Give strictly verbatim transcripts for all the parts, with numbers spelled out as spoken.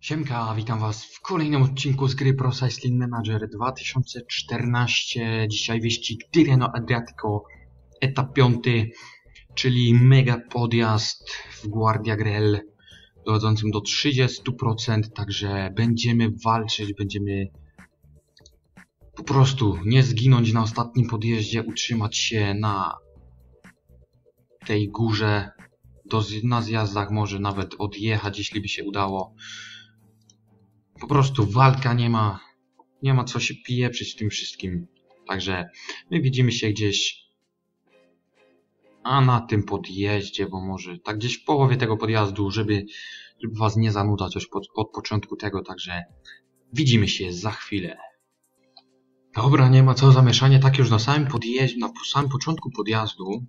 Siemka, witam was w kolejnym odcinku z gry Pro Cycling Manager dwa tysiące czternaście. Dzisiaj wyścig Tirreno Adriatico, etap piąty, czyli mega podjazd w Guardia Grel dochodzącym do trzydziestu procent, także będziemy walczyć, będziemy po prostu nie zginąć na ostatnim podjeździe, utrzymać się na tej górze, do, na zjazdach może nawet odjechać, jeśli by się udało. Po prostu walka, nie ma, nie ma co się pieprzyć z tym wszystkim. Także my widzimy się gdzieś a na tym podjeździe, bo może tak gdzieś w połowie tego podjazdu, żeby, żeby was nie zanudzać już pod, od początku tego. Także widzimy się za chwilę. Dobra, nie ma co zamieszanie, tak już na samym podjeździe, na samym początku podjazdu.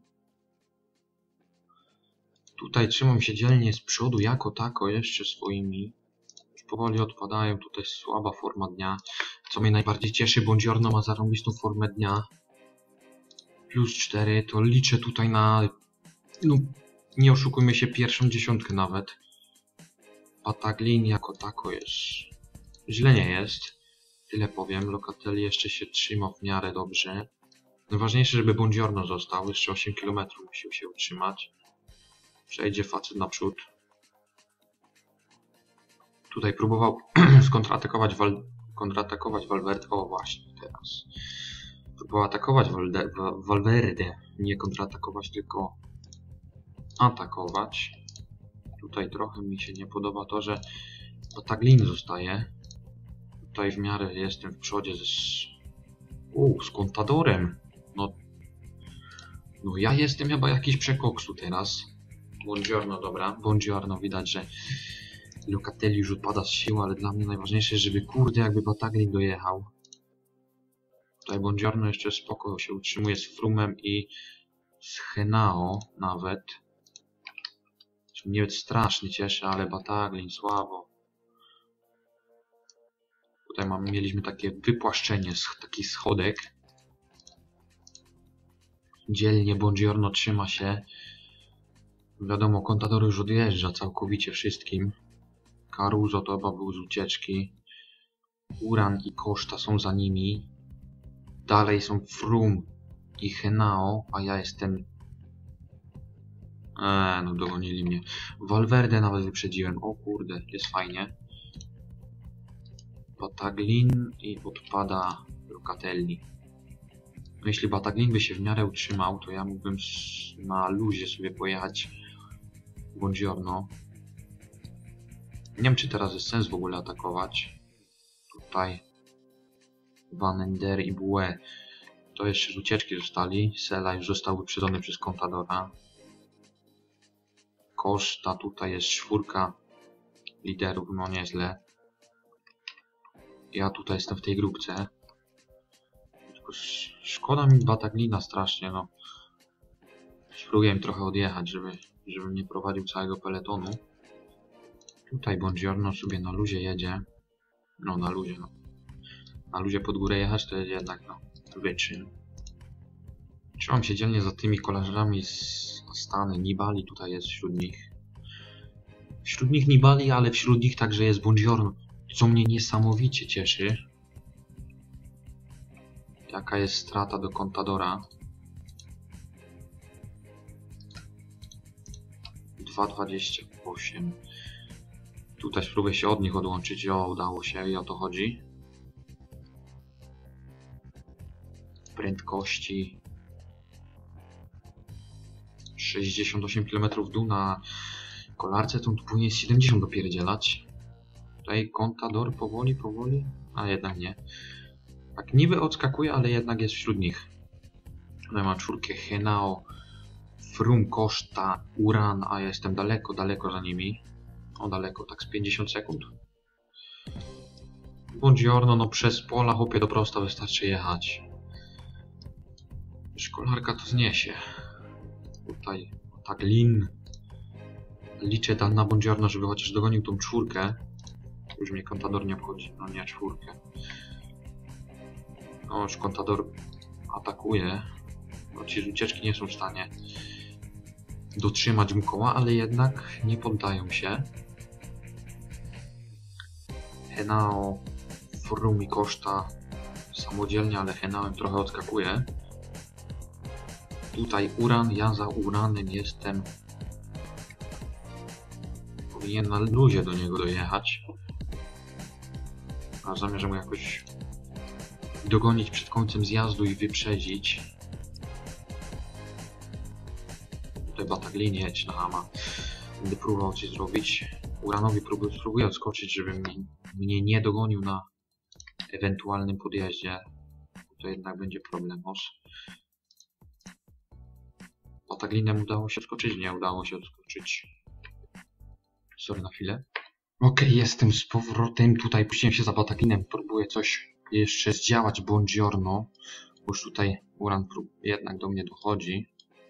Tutaj trzymam się dzielnie z przodu jako tako jeszcze swoimi. Powoli odpadają, tutaj słaba forma dnia, co mnie najbardziej cieszy. Buongiorno ma zarąbistą formę dnia, plus cztery, to liczę tutaj na, no nie oszukujmy się, pierwszą dziesiątkę nawet. Pataglin jako tako jest, źle nie jest, tyle powiem. Locatelli jeszcze się trzyma w miarę dobrze. Najważniejsze, żeby Buongiorno został, jeszcze osiem kilometrów musiał się utrzymać. Przejdzie facet naprzód. Tutaj próbował skontratakować Val kontratakować Valverde. O właśnie, teraz. Próbował atakować Valde Valverde. Nie kontratakować, tylko atakować. Tutaj trochę mi się nie podoba to, że Pataglin zostaje. Tutaj w miarę jestem w przodzie z, U, z Contadorem. No, no ja jestem chyba jakiś przekoksu teraz. Buongiorno, dobra. Buongiorno, widać, że Locatelli już odpada z siły, ale dla mnie najważniejsze, żeby kurde jakby Pataglin dojechał. Tutaj Buongiorno jeszcze spoko się utrzymuje z Frumem i z Henao nawet. Co mnie strasznie cieszy, ale Pataglin słabo. Tutaj mamy, mieliśmy takie wypłaszczenie, taki schodek. Dzielnie Buongiorno trzyma się. Wiadomo, Contador już odjeżdża całkowicie wszystkim. Caruso to chyba był z ucieczki. Uran i Costa są za nimi. Dalej są Froome i Henao, a ja jestem... Eee, no dogonili mnie. Valverde nawet wyprzedziłem. O kurde, jest fajnie. Pataglin i odpada Locatelli. No jeśli Pataglin by się w miarę utrzymał, to ja mógłbym na luzie sobie pojechać Buongiorno. Nie wiem, czy teraz jest sens w ogóle atakować. Tutaj Van Ender i Bue to jeszcze z ucieczki zostali. Sela już został wyprzedzony przez Contadora. Costa, tutaj jest czwórka liderów, no nieźle. Ja tutaj jestem w tej grupce. Tylko szkoda mi Pataglina strasznie, no. Spróbuję im trochę odjechać, żeby, żebym nie prowadził całego peletonu. Tutaj Buongiorno sobie na luzie jedzie. No na luzie, no. Na luzie pod górę jechać to jest jednak, no, wyczyn. Trzymam się dzielnie za tymi kolarzami z Astany. Nibali tutaj jest wśród nich. Wśród nich Nibali, ale wśród nich także jest Buongiorno, co mnie niesamowicie cieszy. Jaka jest strata do Contadora? dwa dwadzieścia osiem. Tutaj spróbuję się od nich odłączyć. O, udało się i o to chodzi. Prędkości sześćdziesiąt osiem kilometrów w dół na kolarce, to tu powinien siedemdziesiąt dopierdzielać. Tutaj Contador powoli, powoli, a jednak nie. Tak niby odskakuje, ale jednak jest wśród nich. Tutaj mam czwórkę Henao, Froome, Costa, Uran, a ja jestem daleko, daleko za nimi. O, daleko, tak z pięćdziesiąt sekund. Buongiorno, no przez pola, chłopie, do prosta wystarczy jechać. Szkolarka to zniesie. Tutaj Pataglin. Liczę tam na Buongiorno, żeby chociaż dogonił tą czwórkę. Już mnie Contador nie obchodzi, no nie czwórkę. No już Contador atakuje. No ci z ucieczki nie są w stanie dotrzymać mu koła, ale jednak nie poddają się. Henao Frum i Koszta samodzielnie, ale Henaoem trochę odskakuje. Tutaj Uran, ja za Uranem jestem. Powinien na luzie do niego dojechać. A zamierzam mu jakoś dogonić przed końcem zjazdu i wyprzedzić. Tutaj Bataglinie jedź na Hama. Będę próbował coś zrobić. Uranowi próbuję, spróbuję odskoczyć, żeby mnie, mnie nie dogonił na ewentualnym podjeździe. To jednak będzie problemos. Bataglinem udało się odskoczyć? Nie udało się odskoczyć. Sorry na chwilę. Okej, okay, jestem z powrotem. Tutaj puściłem się za Bataglinem. Próbuję coś jeszcze zdziałać. Buongiorno. Bo już tutaj Uran jednak do mnie dochodzi.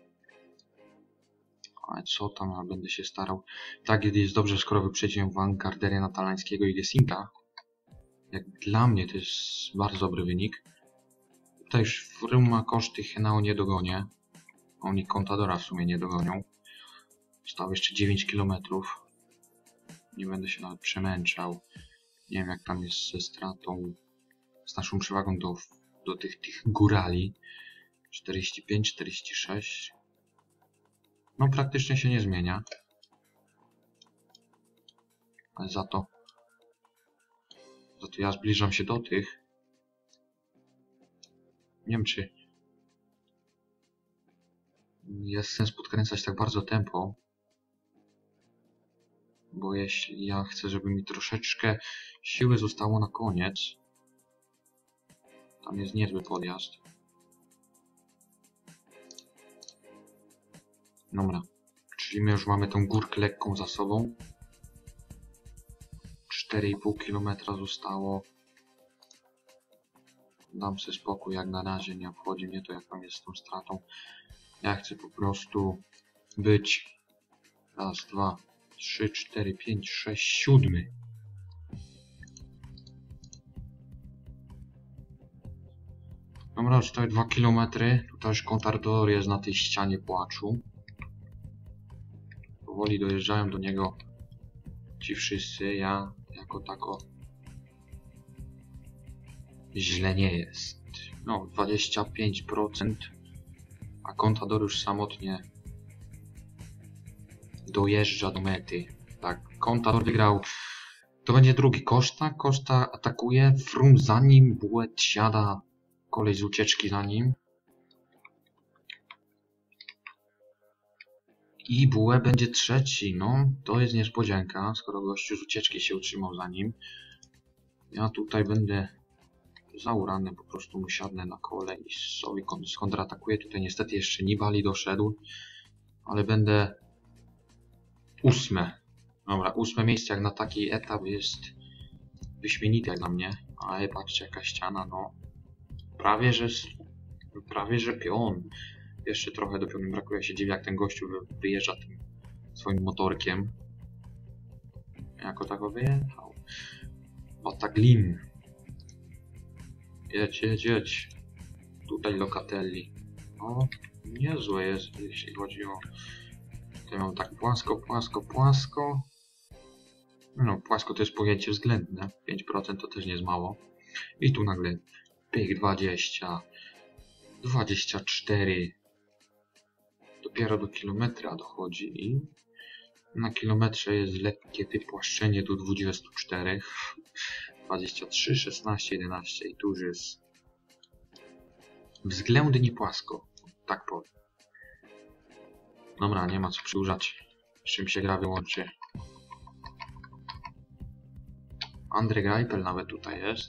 Ale co tam, ja będę się starał. Tak, jest dobrze, skoro wyprzedziłem Vanguarderiana Talańskiego i Gessinka. Jak dla mnie to jest bardzo dobry wynik. Tutaj już Frum ma koszty, Henao nie dogonię. Oni Contadora w sumie nie dogonią. Zostało jeszcze dziewięć kilometrów. Nie będę się nawet przemęczał. Nie wiem jak tam jest ze stratą, z naszą przewagą do, do tych, tych górali. czterdzieści pięć, czterdzieści sześć. No praktycznie się nie zmienia. Ale za to... Za to ja zbliżam się do tych. Nie wiem czy... Jest sens podkręcać tak bardzo tempo. Bo jeśli ja chcę, żeby mi troszeczkę siły zostało na koniec. Tam jest niezły podjazd. Dobra. Czyli my już mamy tą górkę lekką za sobą. cztery i pół kilometra zostało. Dam sobie spokój, jak na razie nie obchodzi mnie to, jak tam jest z tą stratą. Ja chcę po prostu być raz, dwa, trzy, cztery, pięć, sześć, siódmy. Dobra, zostały dwa kilometry. Tutaj już Contador jest na tej ścianie płaczu. Powoli dojeżdżają do niego ci wszyscy. Ja jako tako źle nie jest. No, dwadzieścia pięć procent. A Contador już samotnie dojeżdża do mety. Tak, Contador wygrał. To będzie drugi Koszta. Koszta atakuje. Frum za nim. Buet siada. Kolej z ucieczki za nim. I Bue będzie trzeci. No, to jest niespodzianka, skoro gościu z ucieczki się utrzymał za nim. Ja tutaj będę za Uranem, po prostu mu siadnę na kolej i sobie skontratakuję. Tutaj niestety jeszcze Nibali doszedł, ale będę ósme. Dobra, ósme miejsce jak na taki etap jest wyśmienite jak dla mnie. Ale patrzcie jaka ściana, no. Prawie, że prawie, że pion. Jeszcze trochę do pionu brakuje, się dziwię jak ten gościu wyjeżdża tym swoim motorkiem. Jako tako wyjechał. Bataglin. Jedź, jedź, jedź. Tutaj Locatelli. O, niezłe jest, jeśli chodzi o... Tutaj mam tak płasko, płasko, płasko. No, płasko to jest pojęcie względne. pięć procent to też nie jest mało. I tu nagle pyk dwadzieścia. dwadzieścia cztery. Dopiero do kilometra dochodzi i na kilometrze jest lekkie wypłaszczenie do dwudziestu czterech. dwadzieścia trzy, szesnaście, jedenaście i tu już jest względnie płasko. Tak powiem. Dobra, nie ma co przedłużać. Z czym się gra wyłączy. Andrzej Greipel nawet tutaj jest.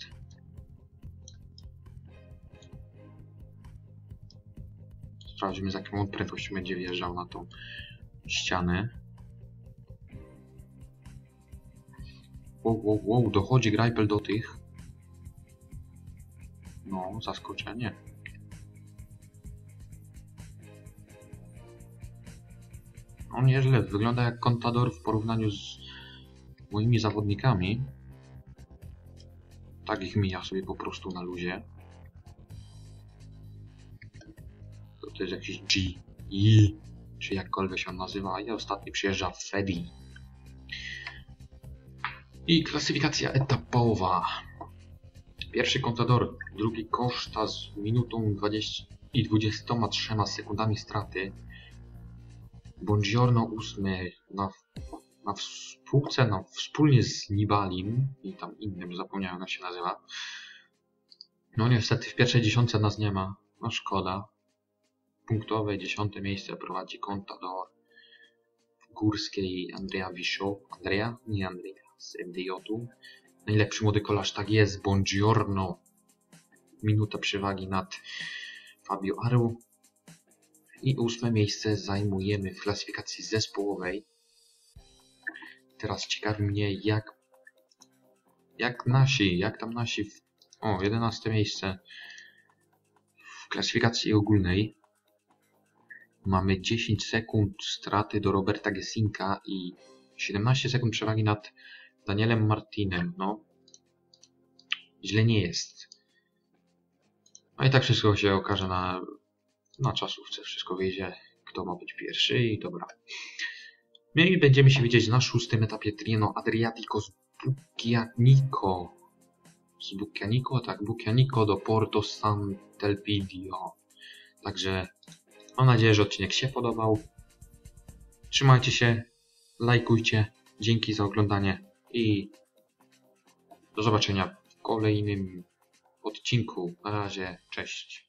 Sprawdzimy z jaką on prędkością będzie wjeżdżał na tą ścianę. Wow, wow, wow, dochodzi Greipel do tych. No, zaskoczenie. No nieźle, wygląda jak Contador w porównaniu z moimi zawodnikami. Tak ich mija sobie po prostu na luzie. To, to jest jakiś G, I, czy jakkolwiek się on nazywa, a ja ostatni przyjeżdża Fedi. I klasyfikacja etapowa. Pierwszy Contador, drugi Koszta z minutą dwudziestą i dwudziestoma trzema sekundami straty. Buongiorno ósmy na, na współce, na, wspólnie z Nibalim i tam innym, zapomniałem jak się nazywa. No niestety w pierwszej dziesiątce nas nie ma, no szkoda. Punktowe dziesiąte miejsce prowadzi Contador. W górskiej Andrea Wiszo, Andrea? Nie Andrea, z M D J-u. Najlepszy młody kolarz, tak jest, Buongiorno. Minuta przewagi nad Fabio Aru. I ósme miejsce zajmujemy w klasyfikacji zespołowej. Teraz ciekawi mnie jak jak nasi, jak tam nasi w, o, jedenaste miejsce w klasyfikacji ogólnej. Mamy dziesięć sekund straty do Roberta Gessinka i siedemnaście sekund przewagi nad Danielem Martinem. No, źle nie jest. No i tak wszystko się okaże na, na czasówce. Wszystko wyjdzie, kto ma być pierwszy i dobra. My i będziemy się widzieć na szóstym etapie Tirreno Adriatico z Buccianico. Z Buccianico, tak, Buccianico do Porto Sant'Elpidio. Także mam nadzieję, że odcinek się podobał. Trzymajcie się, lajkujcie. Dzięki za oglądanie i do zobaczenia w kolejnym odcinku. Na razie, cześć.